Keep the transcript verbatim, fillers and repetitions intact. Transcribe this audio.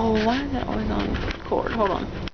Oh, why is it always on record? Hold on.